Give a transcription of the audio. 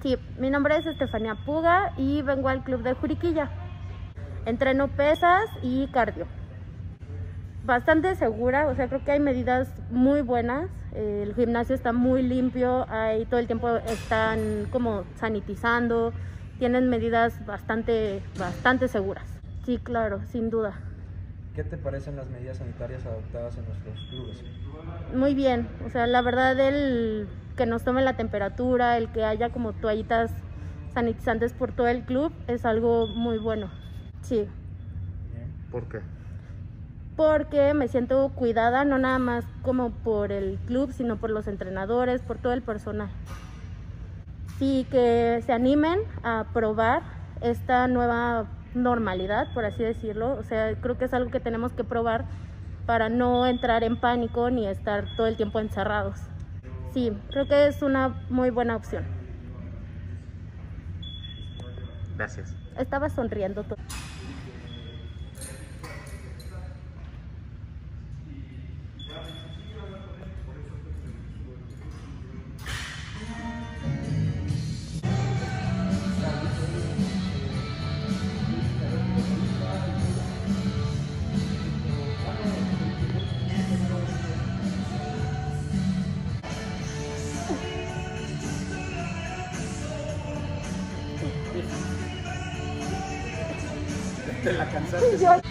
Sí, mi nombre es Estefanía Puga y vengo al club de Juriquilla. Entreno pesas y cardio. Bastante segura, o sea, creo que hay medidas muy buenas. El gimnasio está muy limpio, ahí todo el tiempo están como sanitizando, tienen medidas bastante seguras. Sí, claro, sin duda. ¿Qué te parecen las medidas sanitarias adoptadas en nuestros clubes? Muy bien, o sea, la verdad el que nos tomen la temperatura, el que haya como toallitas sanitizantes por todo el club es algo muy bueno. Sí. Bien. ¿Por qué? Porque me siento cuidada, no nada más como por el club, sino por los entrenadores, por todo el personal. Sí, que se animen a probar esta nueva normalidad, por así decirlo. O sea, creo que es algo que tenemos que probar para no entrar en pánico ni estar todo el tiempo encerrados. Sí, creo que es una muy buena opción. Gracias. Estaba sonriendo todo. ¿Te la cansaste? Yo